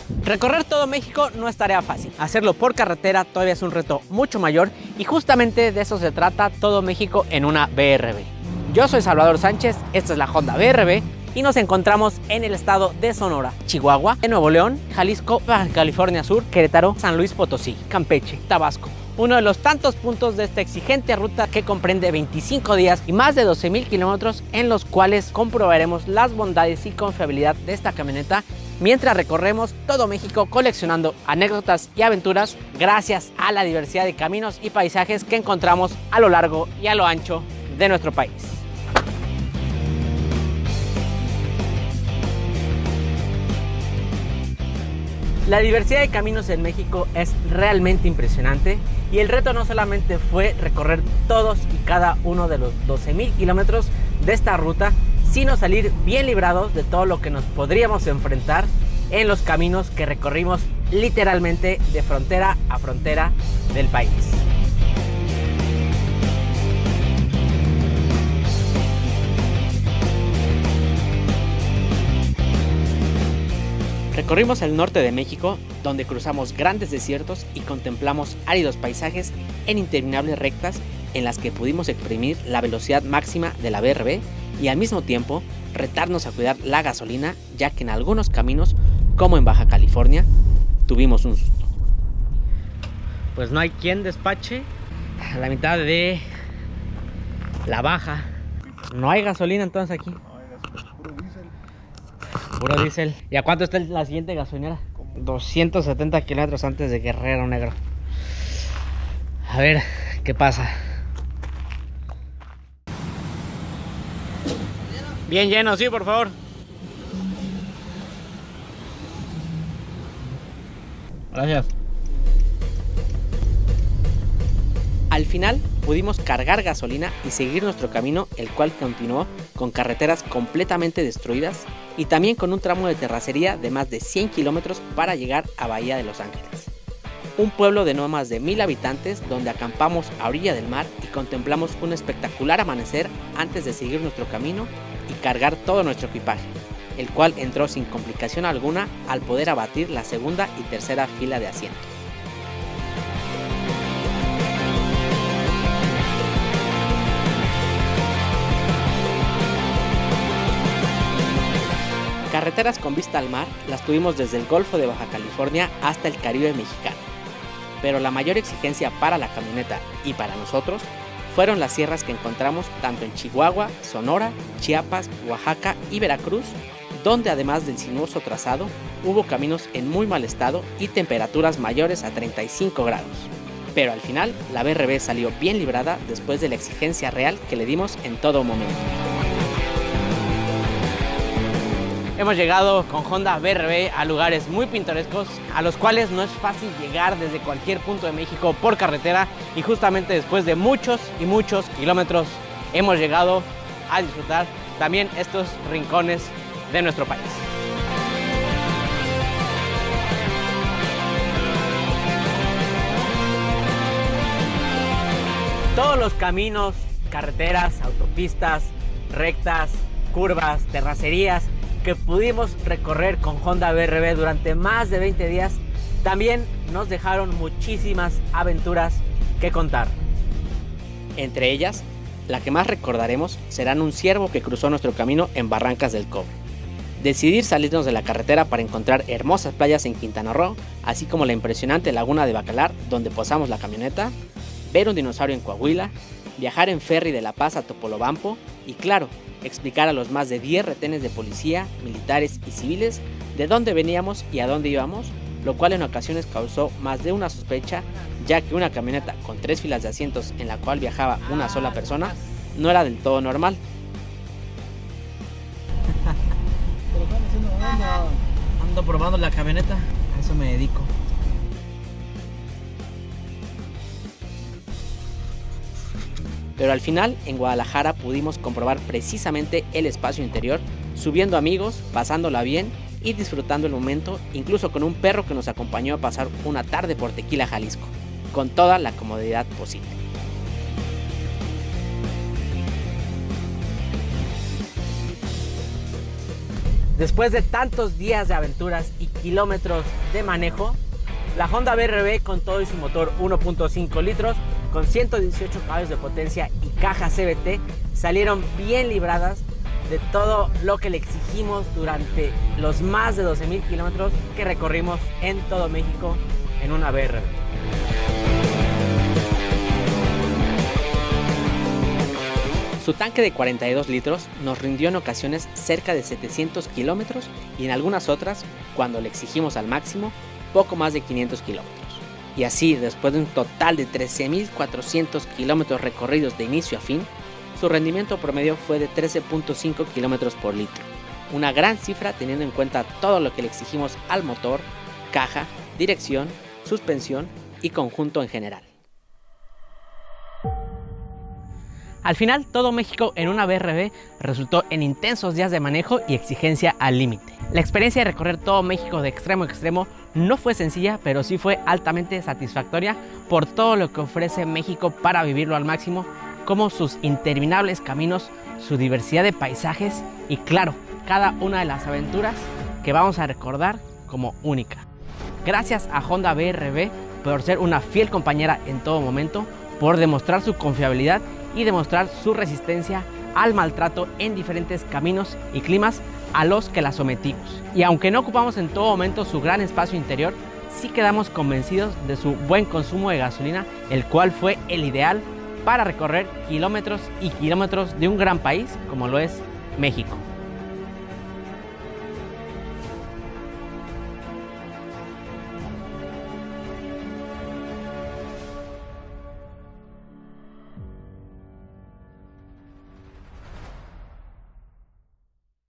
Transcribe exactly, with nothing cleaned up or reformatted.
Recorrer todo México no es tarea fácil. Hacerlo por carretera todavía es un reto mucho mayor y justamente de eso se trata Todo México en una B R B. Yo soy Salvador Sánchez, esta es la Honda B R B y nos encontramos en el estado de Sonora, Chihuahua, en Nuevo León, Jalisco, Baja California Sur, Querétaro, San Luis Potosí, Campeche, Tabasco. Uno de los tantos puntos de esta exigente ruta que comprende veinticinco días y más de doce mil kilómetros en los cuales comprobaremos las bondades y confiabilidad de esta camioneta mientras recorremos todo México coleccionando anécdotas y aventuras gracias a la diversidad de caminos y paisajes que encontramos a lo largo y a lo ancho de nuestro país. La diversidad de caminos en México es realmente impresionante y el reto no solamente fue recorrer todos y cada uno de los doce mil kilómetros de esta ruta, sino salir bien librados de todo lo que nos podríamos enfrentar en los caminos que recorrimos literalmente de frontera a frontera del país. Recorrimos el norte de México, donde cruzamos grandes desiertos y contemplamos áridos paisajes en interminables rectas en las que pudimos exprimir la velocidad máxima de la B R B y al mismo tiempo retarnos a cuidar la gasolina, ya que en algunos caminos, como en Baja California, tuvimos un susto. Pues no hay quien despache a la mitad de la Baja. No hay gasolina entonces aquí. Puro diésel. ¿Y a cuánto está la siguiente gasolinera? doscientos setenta kilómetros antes de Guerrero Negro. A ver qué pasa. Bien lleno, sí, por favor. Gracias. Al final pudimos cargar gasolina y seguir nuestro camino, el cual continuó con carreteras completamente destruidas y también con un tramo de terracería de más de cien kilómetros para llegar a Bahía de Los Ángeles. Un pueblo de no más de mil habitantes donde acampamos a orilla del mar y contemplamos un espectacular amanecer antes de seguir nuestro camino y cargar todo nuestro equipaje, el cual entró sin complicación alguna al poder abatir la segunda y tercera fila de asientos. Carreteras con vista al mar las tuvimos desde el Golfo de Baja California hasta el Caribe mexicano, pero la mayor exigencia para la camioneta y para nosotros fueron las sierras que encontramos tanto en Chihuahua, Sonora, Chiapas, Oaxaca y Veracruz, donde además del sinuoso trazado, hubo caminos en muy mal estado y temperaturas mayores a treinta y cinco grados. Pero al final, la B R B salió bien librada después de la exigencia real que le dimos en todo momento. Hemos llegado con Honda B R B a lugares muy pintorescos, a los cuales no es fácil llegar desde cualquier punto de México por carretera y justamente después de muchos y muchos kilómetros hemos llegado a disfrutar también estos rincones de nuestro país. Todos los caminos, carreteras, autopistas, rectas, curvas, terracerías que pudimos recorrer con Honda B R B durante más de veinte días, también nos dejaron muchísimas aventuras que contar. Entre ellas, la que más recordaremos será un ciervo que cruzó nuestro camino en Barrancas del Cobre. Decidir salirnos de la carretera para encontrar hermosas playas en Quintana Roo, así como la impresionante laguna de Bacalar donde posamos la camioneta, ver un dinosaurio en Coahuila, viajar en ferry de La Paz a Topolobampo y claro, explicar a los más de diez retenes de policía, militares y civiles de dónde veníamos y a dónde íbamos, lo cual en ocasiones causó más de una sospecha, ya que una camioneta con tres filas de asientos en la cual viajaba una sola persona no era del todo normal. Ando probando la camioneta, a eso me dedico. Pero al final, en Guadalajara pudimos comprobar precisamente el espacio interior, subiendo amigos, pasándola bien y disfrutando el momento, incluso con un perro que nos acompañó a pasar una tarde por Tequila, Jalisco, con toda la comodidad posible. Después de tantos días de aventuras y kilómetros de manejo, la Honda B R V con todo y su motor uno punto cinco litros con ciento dieciocho caballos de potencia y caja C V T salieron bien libradas de todo lo que le exigimos durante los más de doce mil kilómetros que recorrimos en todo México en una B R V. Su tanque de cuarenta y dos litros nos rindió en ocasiones cerca de setecientos kilómetros y en algunas otras, cuando le exigimos al máximo, poco más de quinientos kilómetros. Y así, después de un total de trece mil cuatrocientos kilómetros recorridos de inicio a fin, su rendimiento promedio fue de trece punto cinco kilómetros por litro. Una gran cifra teniendo en cuenta todo lo que le exigimos al motor, caja, dirección, suspensión y conjunto en general. Al final, todo México en una B R V resultó en intensos días de manejo y exigencia al límite. La experiencia de recorrer todo México de extremo a extremo no fue sencilla, pero sí fue altamente satisfactoria por todo lo que ofrece México para vivirlo al máximo, como sus interminables caminos, su diversidad de paisajes y, claro, cada una de las aventuras que vamos a recordar como única. Gracias a Honda B R V por ser una fiel compañera en todo momento, por demostrar su confiabilidad y demostrar su resistencia al maltrato en diferentes caminos y climas a los que la sometimos. Y aunque no ocupamos en todo momento su gran espacio interior, sí quedamos convencidos de su buen consumo de gasolina, el cual fue el ideal para recorrer kilómetros y kilómetros de un gran país como lo es México.